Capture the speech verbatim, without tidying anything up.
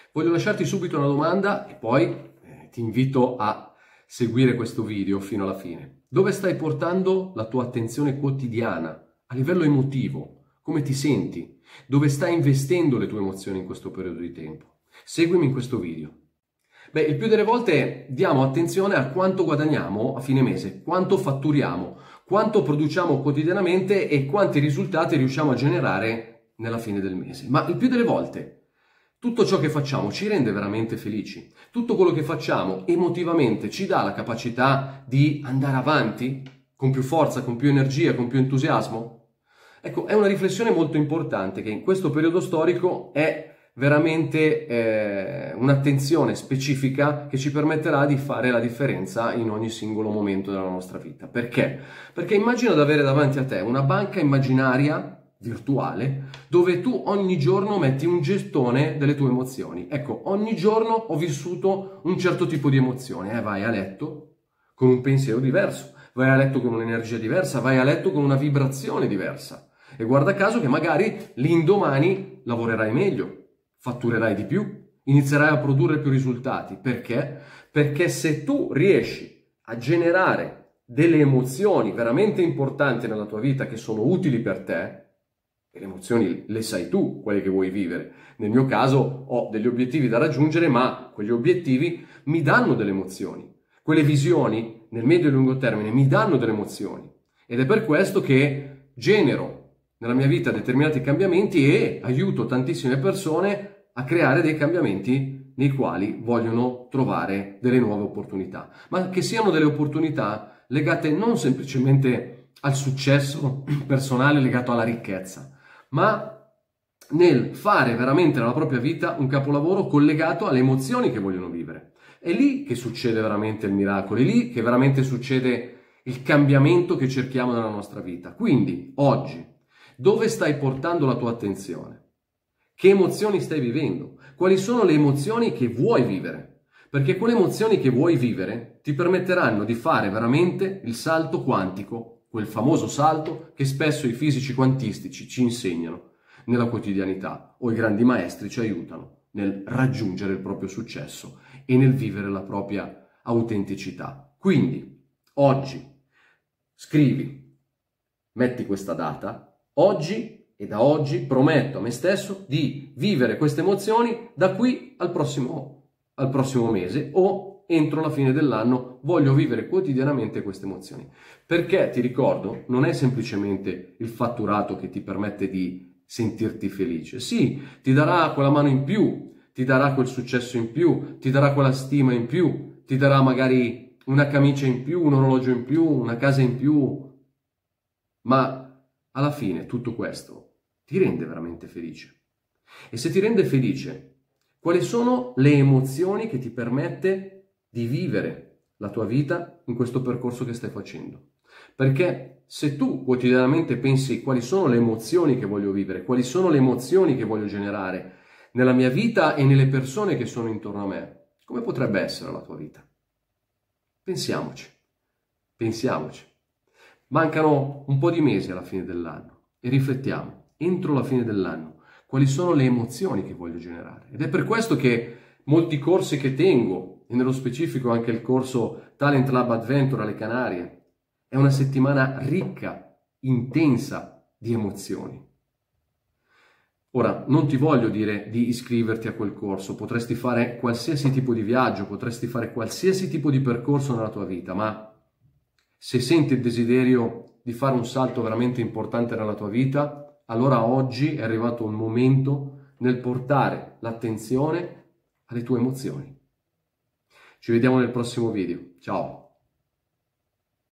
Voglio lasciarti subito una domanda e poi eh, ti invito a seguire questo video fino alla fine. Dove stai portando la tua attenzione quotidiana a livello emotivo? Come ti senti? Dove stai investendo le tue emozioni in questo periodo di tempo? Seguimi in questo video. Beh, il più delle volte diamo attenzione a quanto guadagniamo a fine mese, quanto fatturiamo, quanto produciamo quotidianamente e quanti risultati riusciamo a generare nella fine del mese. Ma il più delle volte tutto ciò che facciamo ci rende veramente felici? Tutto quello che facciamo emotivamente ci dà la capacità di andare avanti con più forza, con più energia, con più entusiasmo? Ecco, è una riflessione molto importante che in questo periodo storico è veramente eh, un'attenzione specifica che ci permetterà di fare la differenza in ogni singolo momento della nostra vita. Perché? Perché immagina di avere davanti a te una banca immaginaria virtuale dove tu ogni giorno metti un gettone delle tue emozioni. Ecco, ogni giorno ho vissuto un certo tipo di emozione. Eh, vai a letto con un pensiero diverso, vai a letto con un'energia diversa, vai a letto con una vibrazione diversa. E guarda caso che magari l'indomani lavorerai meglio, fatturerai di più, inizierai a produrre più risultati. Perché? Perché se tu riesci a generare delle emozioni veramente importanti nella tua vita che sono utili per te, e le emozioni le sai tu, quelle che vuoi vivere. Nel mio caso ho degli obiettivi da raggiungere, ma quegli obiettivi mi danno delle emozioni. Quelle visioni, nel medio e lungo termine, mi danno delle emozioni. Ed è per questo che genero nella mia vita determinati cambiamenti e aiuto tantissime persone a creare dei cambiamenti nei quali vogliono trovare delle nuove opportunità. Ma che siano delle opportunità legate non semplicemente al successo personale legato alla ricchezza, ma nel fare veramente nella propria vita un capolavoro collegato alle emozioni che vogliono vivere. È lì che succede veramente il miracolo, è lì che veramente succede il cambiamento che cerchiamo nella nostra vita. Quindi, oggi, dove stai portando la tua attenzione? Che emozioni stai vivendo? Quali sono le emozioni che vuoi vivere? Perché quelle emozioni che vuoi vivere ti permetteranno di fare veramente il salto quantico, quel famoso salto che spesso i fisici quantistici ci insegnano nella quotidianità o i grandi maestri ci aiutano nel raggiungere il proprio successo e nel vivere la propria autenticità. Quindi, oggi, scrivi, metti questa data, oggi e da oggi prometto a me stesso di vivere queste emozioni da qui al prossimo, al prossimo mese o entro la fine dell'anno voglio vivere quotidianamente queste emozioni. Perché, ti ricordo, non è semplicemente il fatturato che ti permette di sentirti felice. Sì, ti darà quella mano in più, ti darà quel successo in più, ti darà quella stima in più, ti darà magari una camicia in più, un orologio in più, una casa in più. Ma alla fine tutto questo ti rende veramente felice. E se ti rende felice, quali sono le emozioni che ti permette di vivere la tua vita in questo percorso che stai facendo? Perché se tu quotidianamente pensi quali sono le emozioni che voglio vivere, quali sono le emozioni che voglio generare nella mia vita e nelle persone che sono intorno a me, come potrebbe essere la tua vita? Pensiamoci, pensiamoci. Mancano un po' di mesi alla fine dell'anno e riflettiamo, entro la fine dell'anno, quali sono le emozioni che voglio generare. Ed è per questo che molti corsi che tengo, e nello specifico anche il corso Talent Lab Adventure alle Canarie, è una settimana ricca, intensa di emozioni. Ora, non ti voglio dire di iscriverti a quel corso, potresti fare qualsiasi tipo di viaggio, potresti fare qualsiasi tipo di percorso nella tua vita, ma se senti il desiderio di fare un salto veramente importante nella tua vita, allora oggi è arrivato il momento nel portare l'attenzione alle tue emozioni. Ci vediamo nel prossimo video. Ciao!